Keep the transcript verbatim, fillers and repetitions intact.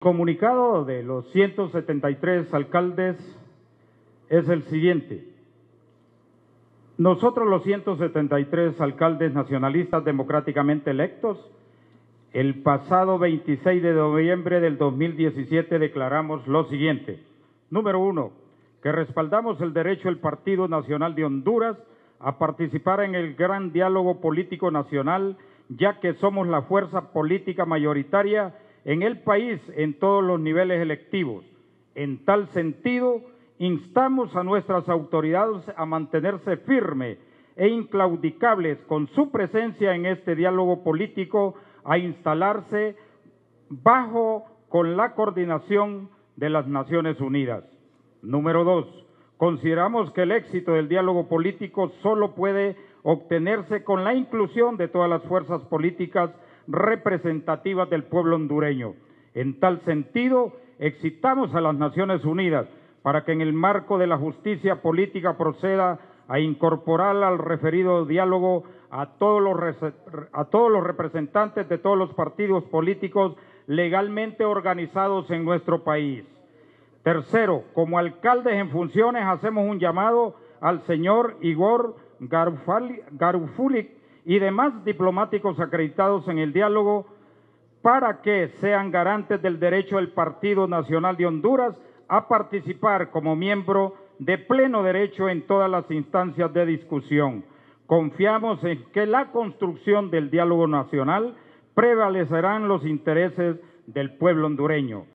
Comunicado de los ciento setenta y tres alcaldes es el siguiente. Nosotros, los ciento setenta y tres alcaldes nacionalistas democráticamente electos, el pasado veintiséis de noviembre del dos mil diecisiete declaramos lo siguiente. Número uno, que respaldamos el derecho del Partido Nacional de Honduras a participar en el gran diálogo político nacional, ya que somos la fuerza política mayoritaria en el país en todos los niveles electivos. En tal sentido, instamos a nuestras autoridades a mantenerse firmes e inclaudicables con su presencia en este diálogo político, a instalarse bajo con la coordinación de las Naciones Unidas. Número dos, consideramos que el éxito del diálogo político solo puede obtenerse con la inclusión de todas las fuerzas políticas representativas del pueblo hondureño. En tal sentido, excitamos a las Naciones Unidas para que en el marco de la justicia política proceda a incorporar al referido diálogo a todos los, a todos los representantes de todos los partidos políticos legalmente organizados en nuestro país. Tercero, como alcaldes en funciones, hacemos un llamado al señor Igor Garufulik y demás diplomáticos acreditados en el diálogo para que sean garantes del derecho del Partido Nacional de Honduras a participar como miembro de pleno derecho en todas las instancias de discusión. Confiamos en que la construcción del diálogo nacional prevalecerán los intereses del pueblo hondureño.